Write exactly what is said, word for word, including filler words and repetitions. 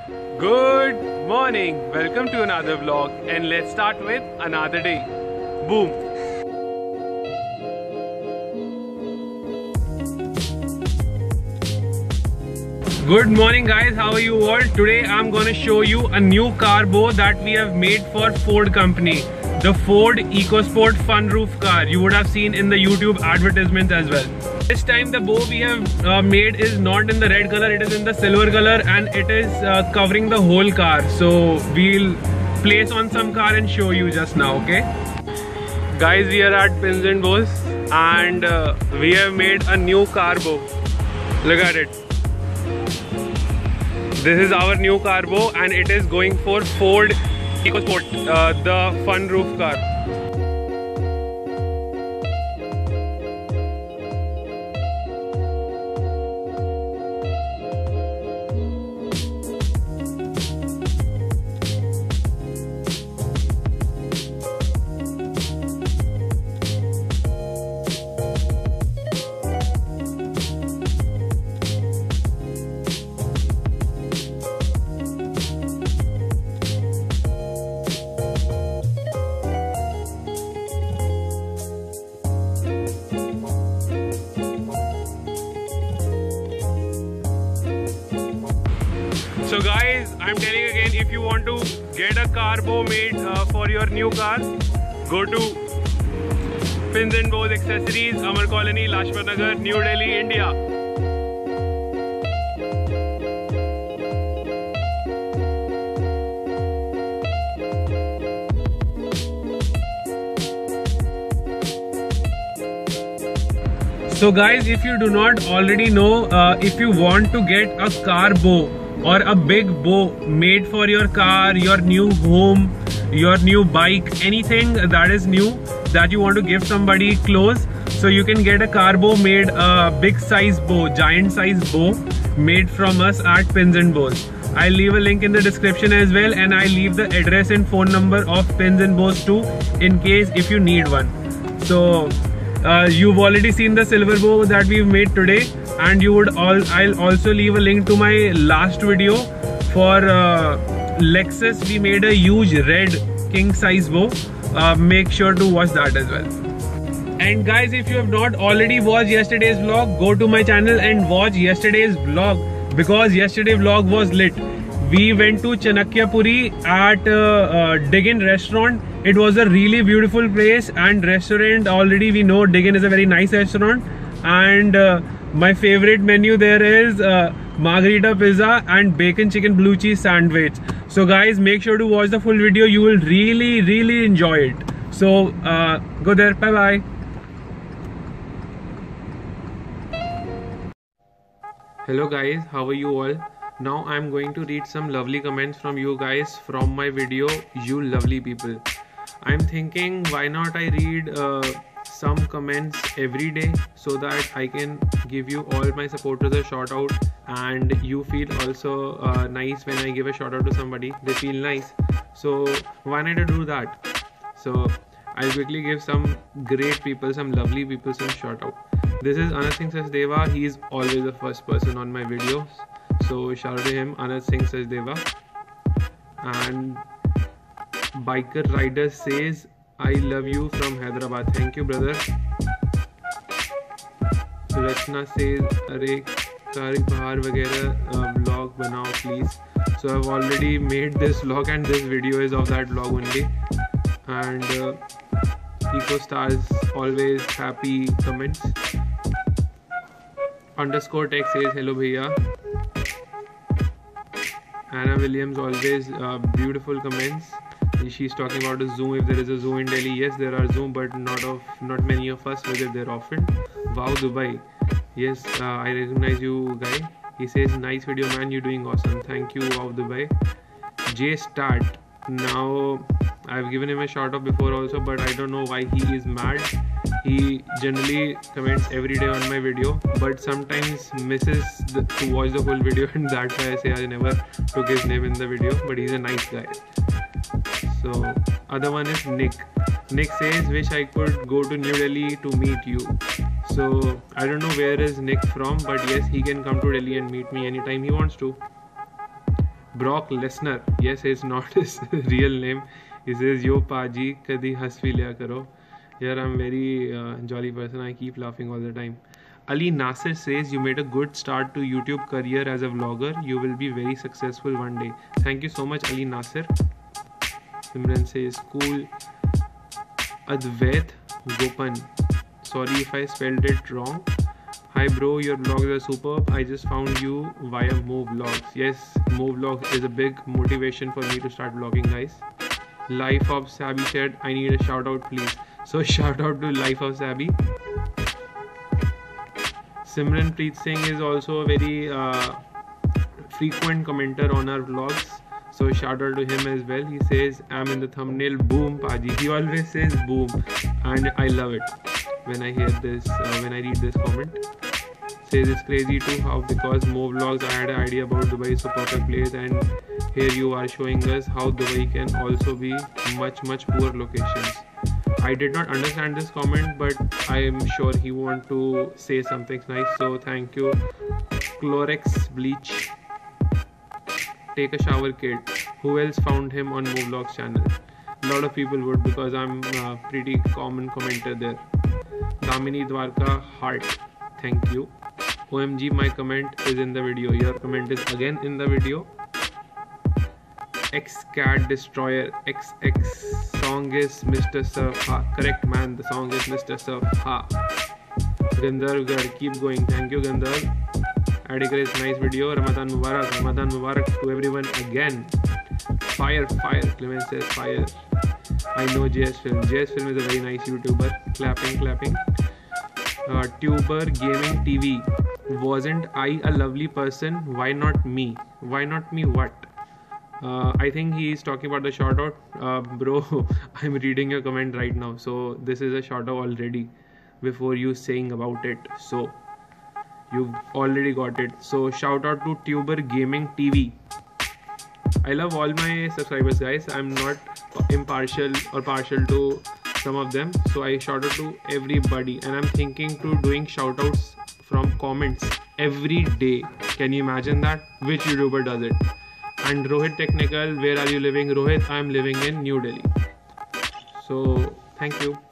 Good morning, welcome to another vlog, and let's start with another day. Boom. Good morning guys, how are you all? Today I'm gonna show you a new carbo that we have made for Ford company. The Ford EcoSport Funroof car. You would have seen in the YouTube advertisements as well. This time the bow we have uh, made is not in the red color, it is in the silver color, and it is uh, covering the whole car. So we'll place on some car and show you just now, okay? Guys, we are at Pins and Bows and uh, we have made a new carbo. Look at it. This is our new carbo and it is going for Ford EcoSport, uh, the fun roof car. So guys, I'm telling again, if you want to get a carbo made uh, for your new car, go to Pins and Bows Accessories, Amar Colony, Lajpat Nagar, New Delhi, India. So guys, if you do not already know, uh, if you want to get a carbo or a big bow made for your car, your new home, your new bike, anything that is new that you want to give somebody close, so you can get a carbo made, a big size bow, giant size bow made from us at Pins and Bows. I'll leave a link in the description as well, and I'll leave the address and phone number of Pins and Bows too, in case if you need one. So uh, you've already seen the silver bow that we've made today, and you would all I'll also leave a link to my last video for uh, Lexus. We made a huge red king size bow. Uh, make sure to watch that as well. And guys, if you have not already watched yesterday's vlog, go to my channel and watch yesterday's vlog, because yesterday's vlog was lit. We went to Chanakya Puri at uh, uh, Diggin restaurant. It was a really beautiful place and restaurant. Already we know Diggin is a very nice restaurant, and uh, my favorite menu there is uh, margarita pizza and bacon chicken blue cheese sandwich. So guys, make sure to watch the full video. You will really really enjoy it. So uh, go there. Bye bye. Hello guys, how are you all? Now I'm going to read some lovely comments from you guys from my video, you lovely people. I'm thinking, why not I read uh, some comments every day, so that I can give you all my supporters a shout out, and you feel also uh, nice when I give a shout out to somebody. They feel nice. So why not I do that? So I'll quickly give some great people, some lovely people some shout out. This is Anand Singh Sachdeva. He is always the first person on my videos. So shout out to him, Anand Singh Sachdeva. And Biker Rider says, I love you from Hyderabad. Thank you, brother. Rachna says, Arey kari bahar vagera uh, vlog banao please. So I've already made this vlog and this video is of that vlog only. And uh, Eco Stars always happy comments. Underscore Tech says, hello bhaiya. Anna Williams always uh, beautiful comments. She's talking about a zoo. If there is a zoo in Delhi, yes, there are zoo, but not of not many of us visit there often. Wow, Dubai. Yes, uh, I recognize you, guy. He says, nice video, man. You're doing awesome. Thank you, Wow, Dubai. J Start. Now, I've given him a shout out before also, but I don't know why he is mad. He generally comments every day on my video, but sometimes misses the, to watch the whole video, and that's why I say I never took his name in the video. But he's a nice guy. So other one is Nick. Nick says, wish I could go to New Delhi to meet you. So I don't know where is Nick from, but yes, he can come to Delhi and meet me anytime he wants to. Brock Lesnar. Yes, it's not his real name. He says, "Yo Paji, kadi has bhi liya karo." Here I'm very uh, jolly person. I keep laughing all the time. Ali Nasir says, "You made a good start to YouTube career as a vlogger. You will be very successful one day." Thank you so much, Ali Nasir. Simran says, "Cool." Advait Gopan. Sorry if I spelled it wrong. Hi bro, your vlogs are superb. I just found you via Move Vlogs. Yes, Move Vlogs is a big motivation for me to start vlogging, guys. Life of Sabby said, "I need a shout out please." So shout out to Life of Sabby. Simran Preet Singh is also a very uh, frequent commenter on our vlogs. So shout out to him as well. He says, "I'm in the thumbnail. Boom, Paji." He always says boom, and I love it when I hear this, uh, when I read this comment. Says it's crazy too how because Mo Vlogs I had an idea about Dubai is a perfect place, and here you are showing us how Dubai can also be much much poor locations. I did not understand this comment, but I am sure he want to say something nice. So thank you, Clorex Bleach. Take a shower kid. Who else found him on Mo Vlogs channel? A lot of people would because I'm a pretty common commenter there. Damini Dwarka Heart. Thank you. O M G, my comment is in the video. Your comment is again in the video. X-Cat Destroyer. X X song is Mister Surf. Ha. Correct man, the song is Mister Surf. Ha. Gandharv, keep going. Thank you Gandharv. Adigris, nice video. Ramadan Mubarak. Ramadan Mubarak to everyone again. Fire, fire. Clement says fire. I know J S Film. J S Film is a very nice YouTuber. Clapping, clapping. Uh, Tuber Gaming T V. Wasn't I a lovely person? Why not me? Why not me what? Uh, I think he is talking about the shout out. Uh, bro, I'm reading your comment right now. So this is a shout out already before you saying about it. So you've already got it. So shout out to Tuber Gaming T V. I love all my subscribers, guys. I'm not impartial or partial to some of them. So I shout out to everybody, and I'm thinking to doing shout outs from comments every day. Can you imagine that? Which YouTuber does it? And Rohit Technical, where are you living? Rohit, I'm living in New Delhi. So thank you.